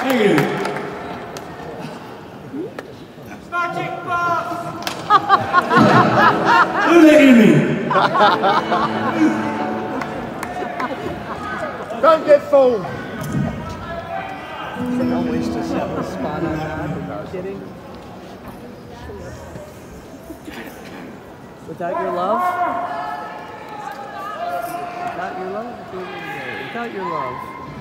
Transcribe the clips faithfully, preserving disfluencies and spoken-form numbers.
Thank you. Magic box! Who's letting me? Don't get fooled. Don't wish to set the spot on that. Are you kidding? Without your love? Without your love? Without your love.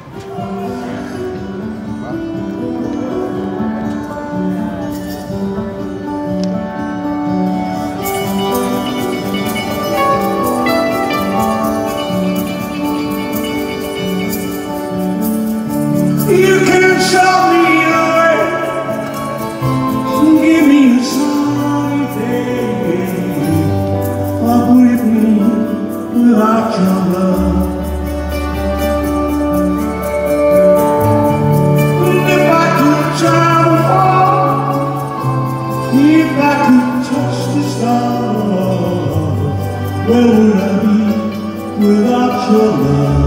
You can show me the way. Give me a sunny day. What would it mean without your love? If I could travel far, if I could touch the stars, where would I be without your love?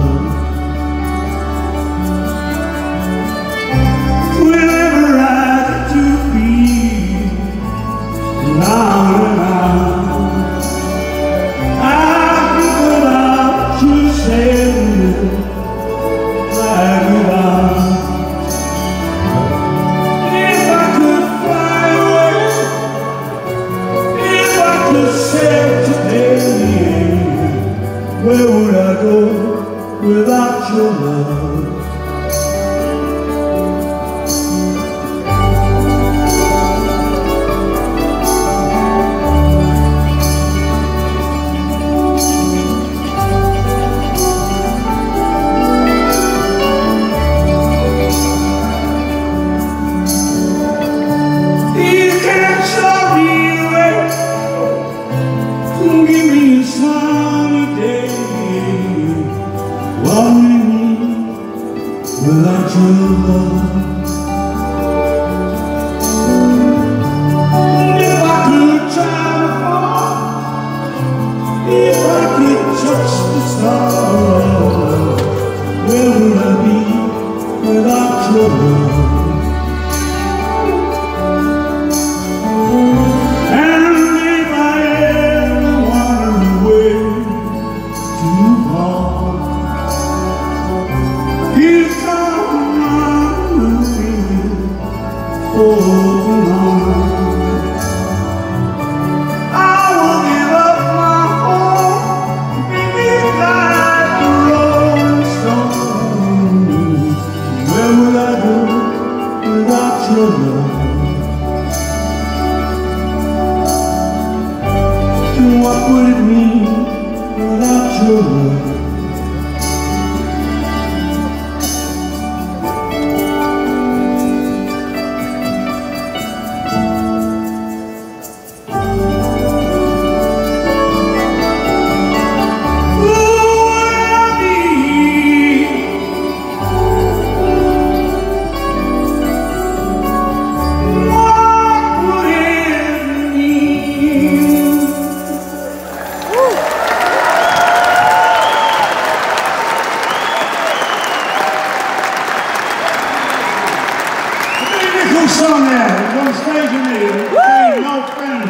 Where would I go without your love? You can show me the way. Give me a sunny day. What would it mean without your love? If I could travel far, if I could touch the stars, where would I be without your love? And if I ever wander away too far, you come running with me, oh Lord. I will give up my home beside the rolling stone. Where would I go without your love? What would it mean without your love? Song there, it's on stage with me, it's no friend.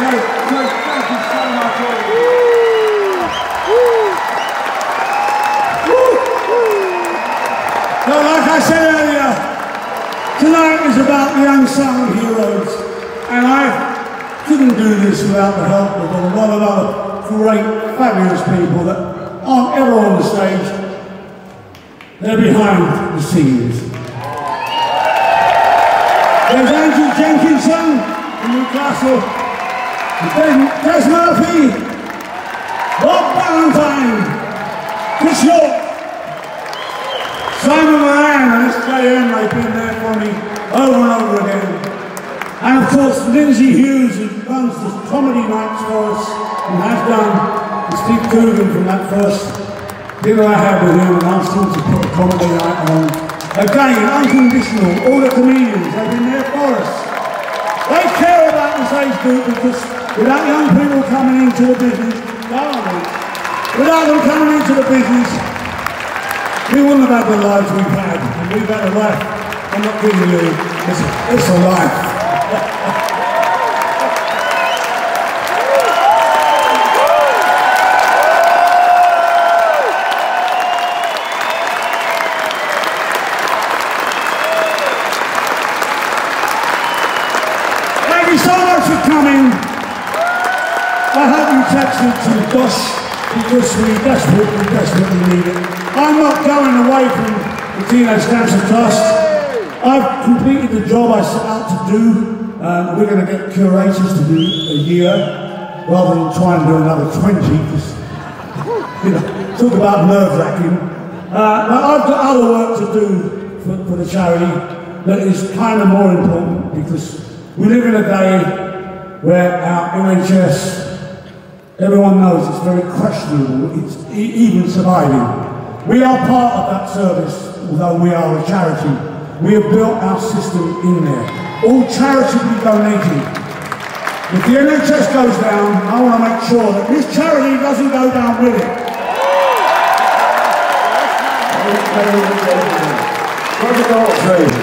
great, great. Thank you so much, all. Well, like I said earlier, tonight is about the unsung heroes, and I couldn't do this without the help of a lot of other great, fabulous people that aren't ever on the stage. They're behind the scenes. There's Andrew Jenkinson from Newcastle, Des, Des Murphy, Rob Valentine, Chris York, Simon Moran, and S J M, they've been there for me over and over again. And of course, Lindsay Hughes, who runs the comedy nights for us, and has done, and Steve Coogan from that first dinner I had with him and asked him to put a comedy night on. Again, unconditional, all the comedians, they've been there for us. They care about this age group because without young people coming into the business, without them coming into the business, we wouldn't have had the lives we've had, and we've had a life. I'm not kidding you, it's, it's a life. Thank you so much for coming. I hope you texted to Dosh because we desperately, desperately need it. I'm not going away from the Teenage Cancer Trust. I've completed the job I set out to do. Um, we're going to get curators to do a year rather than try and do another twenty. Because, you know, talk about nerve-wracking. Uh, but I've got other work to do for, for the charity that is kind of more important because we live in a day where our N H S, everyone knows it's very questionable, it's e even surviving. We are part of that service, although we are a charity. We have built our system in there, all charitably donated. If the N H S goes down, I want to make sure that this charity doesn't go down with it. Where's the